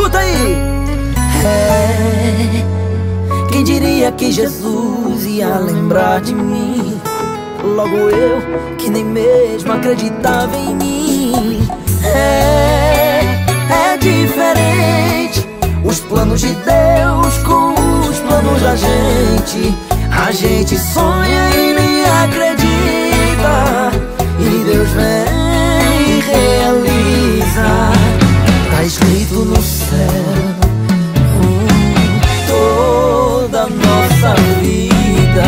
Escuta aí. Quem diria que Jesus ia lembrar de mim? Logo eu, que nem mesmo acreditava em mim. É diferente os planos de Deus com os planos da gente. A gente sonha e nem acredita, e Deus vem e realiza. Tá escrito no céu toda a nossa vida.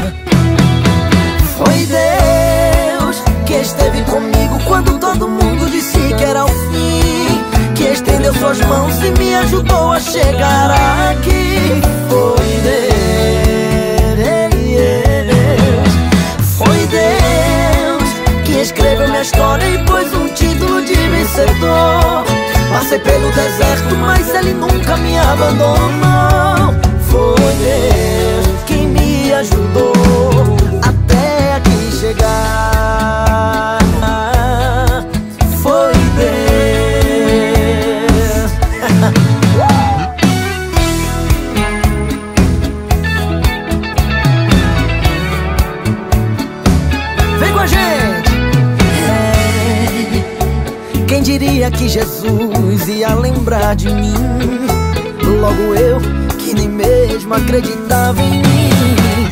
Foi Deus que esteve comigo quando todo mundo disse que era o fim, que estendeu suas mãos e me ajudou a chegar aqui. Foi Deus que escreveu minha história e pôs um título de vencedor. Passei pelo deserto, mas Ele nunca me abandonou. Foi Deus quem me ajudou até aqui chegar. Foi Deus. Vem com a gente. Quem diria que Jesus ia lembrar de mim? Logo eu, que nem mesmo acreditava em mim.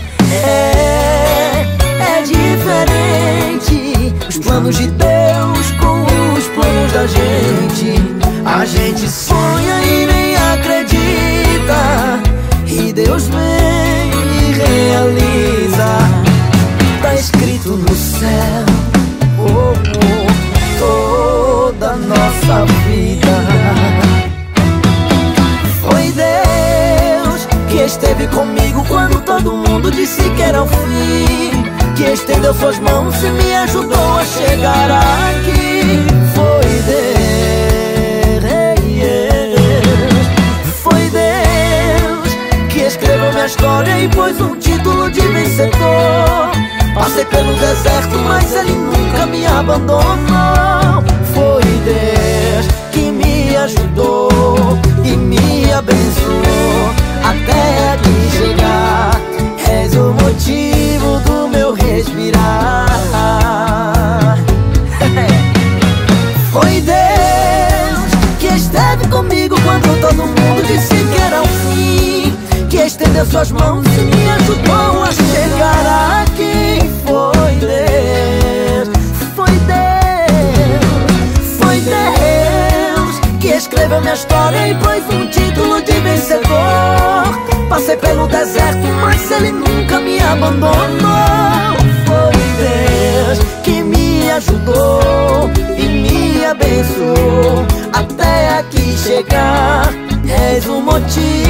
É diferente os planos de Deus com os planos da gente. A gente sonha e nem acredita, e Deus vem e realiza. Tá escrito no céu toda a nossa vida. Foi Deus que esteve comigo quando todo mundo disse que era o fim, que estendeu suas mãos e me ajudou a chegar aqui. Foi Deus que escreveu minha história e pôs um título de vencedor. Passei pelo deserto, mas Ele nunca me abandonou. Foi Deus que me ajudou e me abençoou até aqui chegar. És o motivo do meu respirar. Foi Deus que esteve comigo quando todo mundo disse que era o fim, que estendeu suas mãos e me ajudou a chegar aqui. Foi Deus, foi Deus, foi Deus que escreveu minha história e pôs um título de vencedor. Passei pelo deserto, mas Ele nunca me abandonou. Foi Deus que me ajudou e me abençoou até aqui chegar. És o motivo